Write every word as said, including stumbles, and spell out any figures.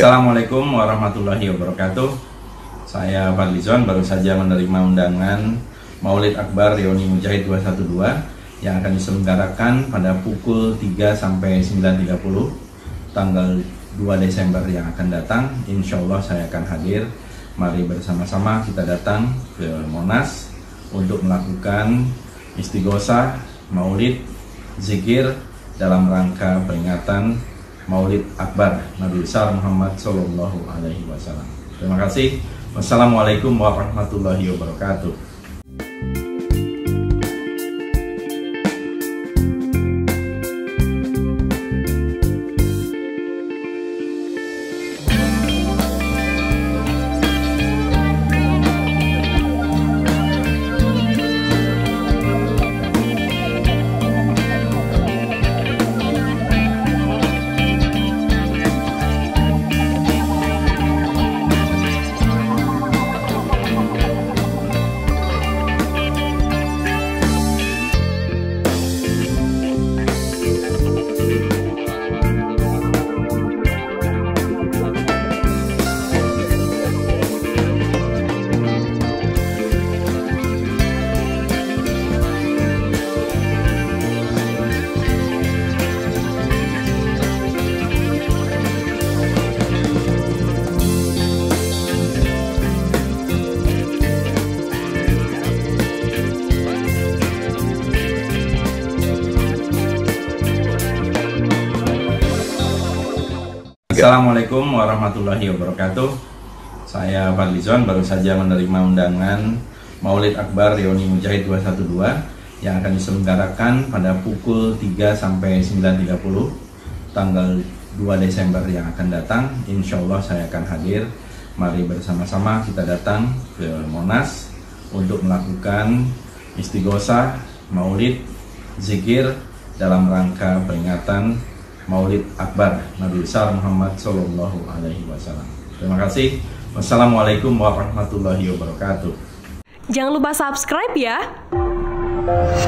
Assalamualaikum warahmatullahi wabarakatuh. Saya Fadlizon baru saja menerima undangan Maulid Akbar Reuni Mujahid dua satu dua yang akan diselenggarakan pada pukul tiga sampai sembilan tiga puluh tanggal dua Desember yang akan datang. Insya Allah saya akan hadir. Mari bersama-sama kita datang ke Monas untuk melakukan istighosah, maulid, zikir dalam rangka peringatan Maulid Akbar Nabi besar Muhammad Sallallahu Alaihi Wasallam. Terima kasih. Wassalamualaikum warahmatullahi wabarakatuh. Assalamualaikum warahmatullahi wabarakatuh. Saya Fadlizon baru saja menerima undangan Maulid Akbar Reuni Mujahid dua satu dua yang akan diselenggarakan pada pukul tiga sampai sembilan tiga puluh tanggal dua Desember yang akan datang. Insya Allah saya akan hadir. Mari bersama-sama kita datang ke Monas untuk melakukan istighosah, maulid, zikir dalam rangka peringatan Maulid Akbar Nabi besar Muhammad Sallallahu Alaihi Wasallam. Terima kasih. Wassalamualaikum warahmatullahi wabarakatuh. Jangan lupa subscribe ya.